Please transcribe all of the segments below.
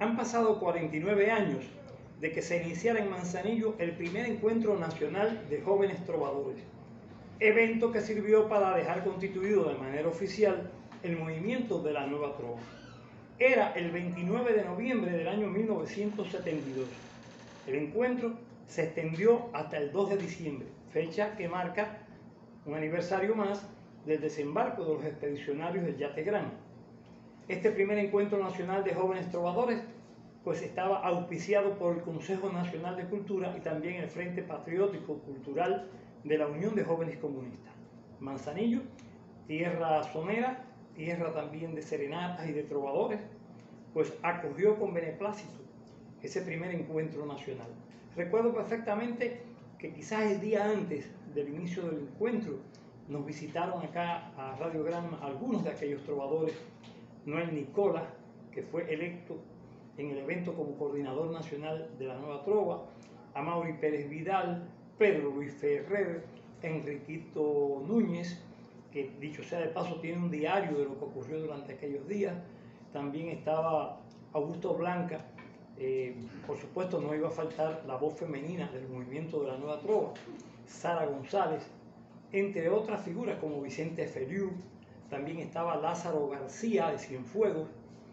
Han pasado 49 años de que se iniciara en Manzanillo el primer encuentro nacional de jóvenes trovadores, evento que sirvió para dejar constituido de manera oficial el movimiento de la Nueva Trova. Era el 29 de noviembre del año 1972. El encuentro se extendió hasta el 2 de diciembre, fecha que marca un aniversario más del desembarco de los expedicionarios del Yate Grande. Este primer encuentro nacional de jóvenes trovadores pues estaba auspiciado por el Consejo Nacional de Cultura y también el Frente Patriótico Cultural de la Unión de Jóvenes Comunistas. Manzanillo, tierra sonera, tierra también de serenatas y de trovadores, pues acogió con beneplácito ese primer encuentro nacional. Recuerdo perfectamente que quizás el día antes del inicio del encuentro nos visitaron acá a Radio Granma algunos de aquellos trovadores. Noel Nicola, que fue electo en el evento como coordinador nacional de la Nueva Trova, Amaury Pérez Vidal, Pedro Luis Ferrer, Enriquito Núñez, que dicho sea de paso tiene un diario de lo que ocurrió durante aquellos días. También estaba Augusto Blanca, por supuesto no iba a faltar la voz femenina del movimiento de la Nueva Trova, Sara González, entre otras figuras como Vicente Feliu. También estaba Lázaro García de Cienfuegos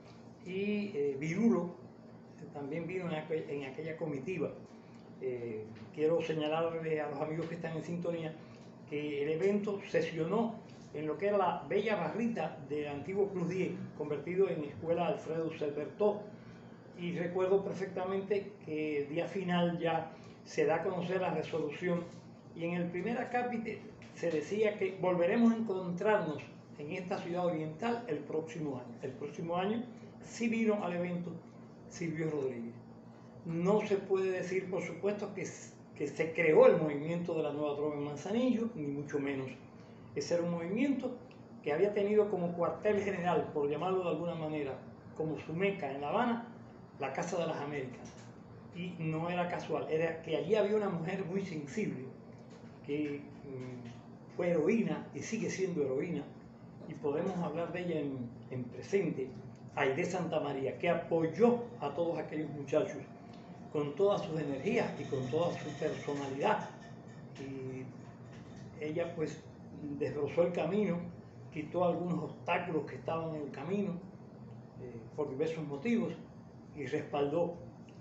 y Virulo, también vino en aquella comitiva. Quiero señalarle a los amigos que están en sintonía que el evento sesionó en lo que era la bella barrita del antiguo Cruz 10, convertido en Escuela Alfredo Selbertó. Y recuerdo perfectamente que el día final ya se da a conocer la resolución y en el primer acápite se decía que volveremos a encontrarnos en esta ciudad oriental el próximo año. El próximo año sí vino al evento Silvio Rodríguez. No se puede decir, por supuesto, que se creó el movimiento de la Nueva Trova en Manzanillo, ni mucho menos. Ese era un movimiento que había tenido como cuartel general, por llamarlo de alguna manera, como su meca en La Habana, la Casa de las Américas. Y no era casual, era que allí había una mujer muy sensible, que fue heroína y sigue siendo heroína, y podemos hablar de ella en presente, Aide Santa María, que apoyó a todos aquellos muchachos con todas sus energías y con toda su personalidad. Y ella pues desbrozó el camino, quitó algunos obstáculos que estaban en el camino por diversos motivos y respaldó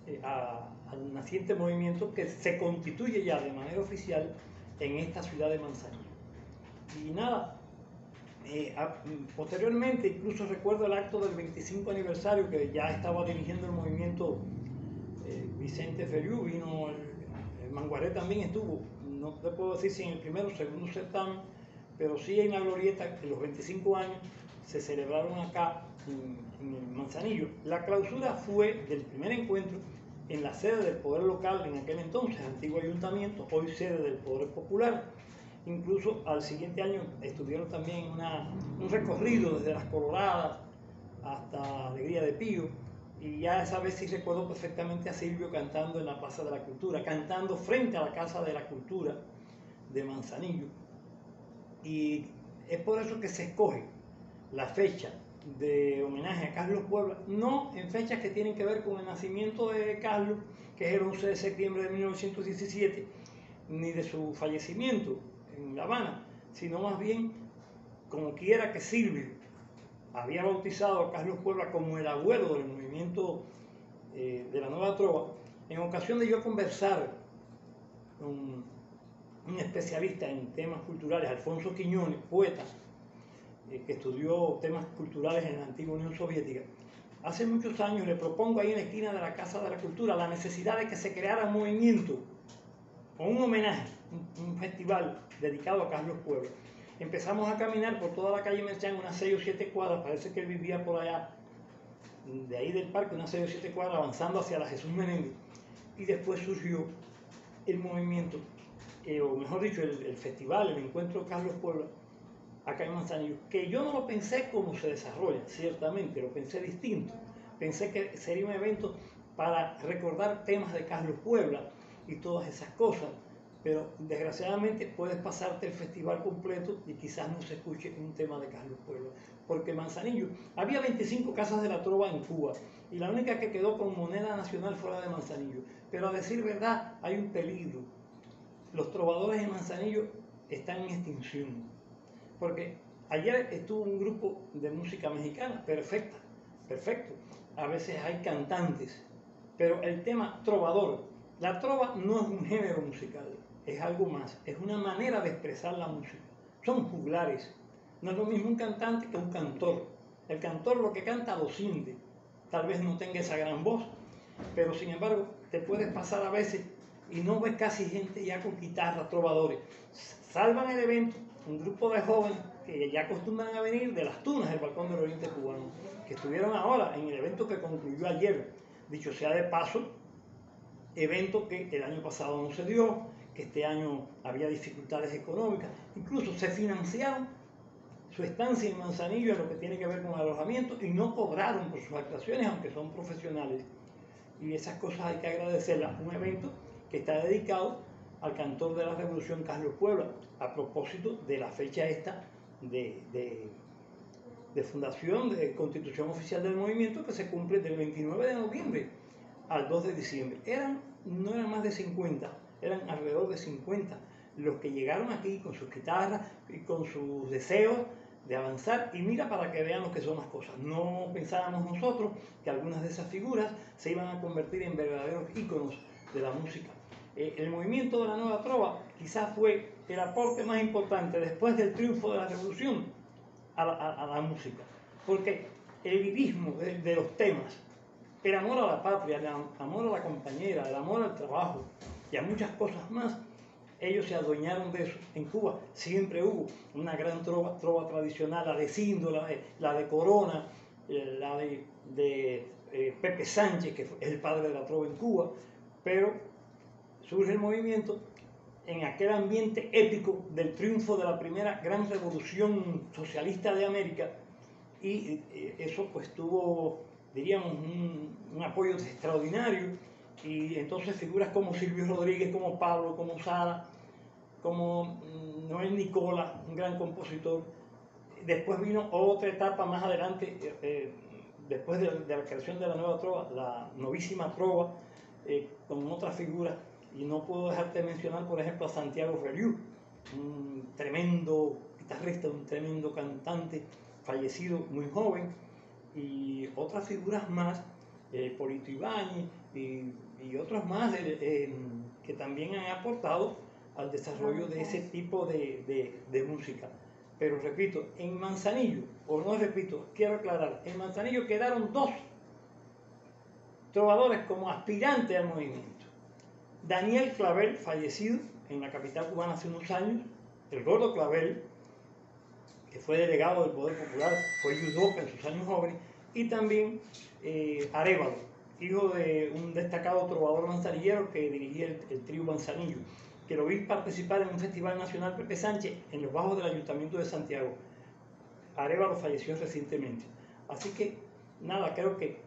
al naciente movimiento que se constituye ya de manera oficial en esta ciudad de Manzanillo. Y nada, posteriormente incluso recuerdo el acto del 25 aniversario que ya estaba dirigiendo el movimiento Vicente Feliu, vino el Manguaré también estuvo, no te puedo decir si en el primero o segundo certamen, pero sí en la glorieta, que los 25 años se celebraron acá en el Manzanillo. La clausura fue del primer encuentro en la sede del Poder Local en aquel entonces, antiguo ayuntamiento, hoy sede del Poder Popular. Incluso al siguiente año estuvieron también un recorrido desde Las Coloradas hasta Alegría de Pío, y ya esa vez sí recuerdo perfectamente a Silvio cantando en la Plaza de la Cultura, cantando frente a la Casa de la Cultura de Manzanillo. Y es por eso que se escoge la fecha de homenaje a Carlos Puebla, no en fechas que tienen que ver con el nacimiento de Carlos, que es el 11 de septiembre de 1917, ni de su fallecimiento en La Habana, sino más bien como quiera que Silvio había bautizado a Carlos Puebla como el abuelo del movimiento de la Nueva Trova. En ocasión de yo conversar con un especialista en temas culturales, Alfonso Quiñones, poeta, que estudió temas culturales en la antigua Unión Soviética, hace muchos años le propongo ahí en la esquina de la Casa de la Cultura la necesidad de que se creara un movimiento o un homenaje, un festival dedicado a Carlos Puebla. Empezamos a caminar por toda la calle Merchán, unas 6 o 7 cuadras, parece que él vivía por allá, de ahí del parque, unas 6 o 7 cuadras, avanzando hacia la Jesús Menéndez, y después surgió el movimiento, o mejor dicho, el festival, el encuentro Carlos Puebla, acá en Manzanillo, que yo no lo pensé como se desarrolla, ciertamente, lo pensé distinto. Pensé que sería un evento para recordar temas de Carlos Puebla y todas esas cosas, pero desgraciadamente puedes pasarte el festival completo y quizás no se escuche un tema de Carlos Puebla, porque Manzanillo, había 25 casas de la trova en Cuba y la única que quedó con moneda nacional fue la de Manzanillo, pero a decir verdad hay un peligro, los trovadores de Manzanillo están en extinción, porque ayer estuvo un grupo de música mexicana, perfecto, a veces hay cantantes, pero el tema trovador, la trova no es un género musical, es algo más, es una manera de expresar la música. Son juglares. No es lo mismo un cantante que un cantor. El cantor lo que canta lo siente. Tal vez no tenga esa gran voz, pero sin embargo te puedes pasar a veces y no ves casi gente ya con guitarra, trovadores. Salvan el evento un grupo de jóvenes que ya acostumbran a venir de las tunas del Balcón del Oriente Cubano, que estuvieron ahora en el evento que concluyó ayer. Dicho sea de paso, evento que el año pasado no se dio, que este año había dificultades económicas, incluso se financiaron su estancia en Manzanillo en lo que tiene que ver con alojamiento y no cobraron por sus actuaciones, aunque son profesionales. Y esas cosas hay que agradecerlas. Un evento que está dedicado al cantor de la Revolución, Carlos Puebla, a propósito de la fecha esta de fundación, de constitución oficial del movimiento, que se cumple del 29 de noviembre al 2 de diciembre. No eran más de 50, eran alrededor de 50 los que llegaron aquí con sus guitarras y con sus deseos de avanzar, y mira para que vean lo que son las cosas. No pensábamos nosotros que algunas de esas figuras se iban a convertir en verdaderos íconos de la música. El movimiento de la Nueva Trova quizás fue el aporte más importante después del triunfo de la Revolución a la música, porque el lirismo de los temas, el amor a la patria, el amor a la compañera, el amor al trabajo y a muchas cosas más, ellos se adueñaron de eso. En Cuba siempre hubo una gran trova tradicional, la de Síndola, la de Corona, la de Pepe Sánchez, que es el padre de la trova en Cuba, pero surge el movimiento en aquel ambiente épico del triunfo de la primera gran revolución socialista de América, y eso pues tuvo, diríamos, un apoyo extraordinario, y entonces figuras como Silvio Rodríguez, como Pablo, como Sara, como Noel Nicola, un gran compositor. Después vino otra etapa más adelante, después de la creación de la Nueva Trova, la Novísima Trova, con otras figuras, y no puedo dejarte de mencionar, por ejemplo, a Santiago Feliú, un tremendo guitarrista, un tremendo cantante, fallecido muy joven, y otras figuras más, Polito Ibáñez y otros más que también han aportado al desarrollo de ese tipo de música. Pero repito, en Manzanillo, o no repito, quiero aclarar, en Manzanillo quedaron dos trovadores como aspirantes al movimiento. Daniel Clavel, fallecido en la capital cubana hace unos años, el Gordo Clavel, que fue delegado del Poder Popular, fue yudoka en sus años jóvenes, y también Arévalo, hijo de un destacado trovador manzanillero que dirigía el trío Manzanillo, que lo vi participar en un festival nacional Pepe Sánchez en los bajos del Ayuntamiento de Santiago. Arévalo falleció recientemente. Así que, nada, creo que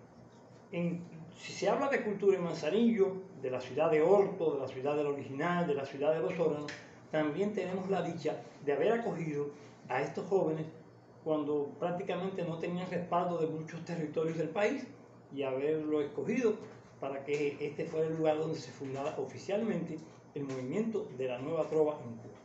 si se habla de cultura en Manzanillo, de la ciudad de Horto, de la ciudad del Original, de la ciudad de Los Órganos, también tenemos la dicha de haber acogido a estos jóvenes cuando prácticamente no tenían respaldo de muchos territorios del país, y haberlo escogido para que este fuera el lugar donde se fundara oficialmente el movimiento de la Nueva Trova en Cuba.